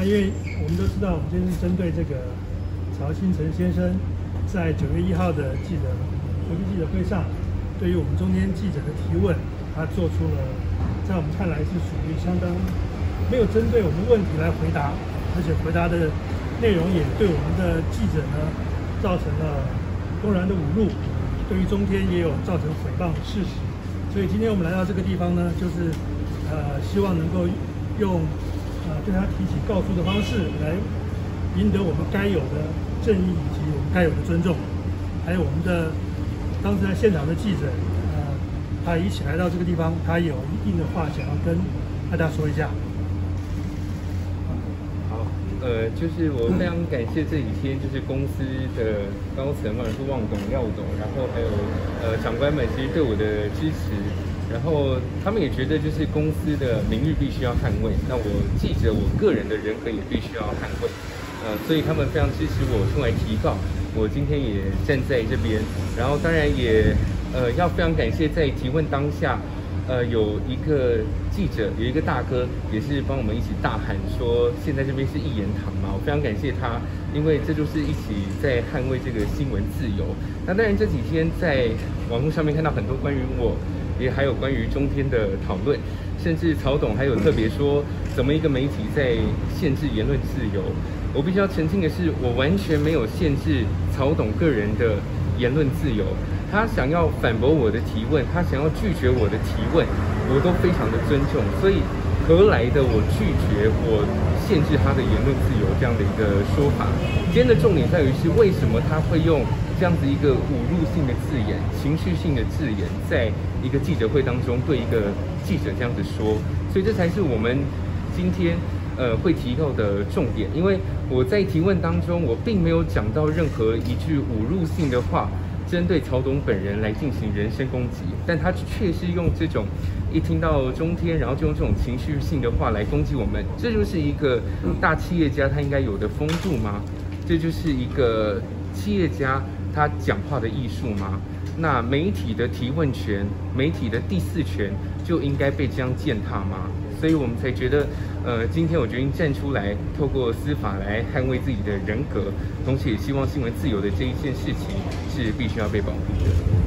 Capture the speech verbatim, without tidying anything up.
那因为我们都知道，我们今天是针对这个曹新成先生在九月一号的记者国际记者会上，对于我们中天记者的提问，他做出了在我们看来是属于相当没有针对我们问题来回答，而且回答的内容也对我们的记者呢造成了公然的侮辱，对于中天也有造成诽谤的事实。所以今天我们来到这个地方呢，就是呃希望能够用呃对他提起告诉的方式来赢得我们该有的正义以及我们该有的尊重。还有我们的当时在现场的记者，呃，他一起来到这个地方，他有一定的话想要跟大家说一下。 好，呃，就是我非常感谢这几天就是公司的高层，不管是汪董、廖董，然后还有呃长官们，其实对我的支持，然后他们也觉得就是公司的名誉必须要捍卫，那我记者我个人的人格也必须要捍卫。呃，所以他们非常支持我出来提告，我今天也站在这边，然后当然也呃要非常感谢在提问当下，呃有一个记者有一个大哥也是帮我们一起大喊说现在这边是一言堂嘛，我非常感谢他，因为这就是一起在捍卫这个新闻自由。那当然这几天在网络上面看到很多关于我，也还有关于中天的讨论，甚至曹董还有特别说怎么一个媒体在限制言论自由。我必须要澄清的是，我完全没有限制曹董个人的言论自由。他想要反驳我的提问，他想要拒绝我的提问，我都非常的尊重。所以何来的我拒绝我限制他的言论自由这样的一个说法？今天的重点在于是为什么他会用这样子一个侮辱性的字眼、情绪性的字眼，在一个记者会当中对一个记者这样子说。所以这才是我们今天。呃，会提到的重点，因为我在提问当中，我并没有讲到任何一句侮辱性的话，针对曹董本人来进行人身攻击，但他却是用这种一听到中天，然后就用这种情绪性的话来攻击我们，这就是一个大企业家他应该有的风度吗？这就是一个企业家他讲话的艺术吗？那媒体的提问权、媒体的第四权就应该被这样践踏吗？所以我们才觉得，呃，今天我决定站出来，透过司法来捍卫自己的人格，同时也希望新闻自由的这一件事情是必须要被保护的。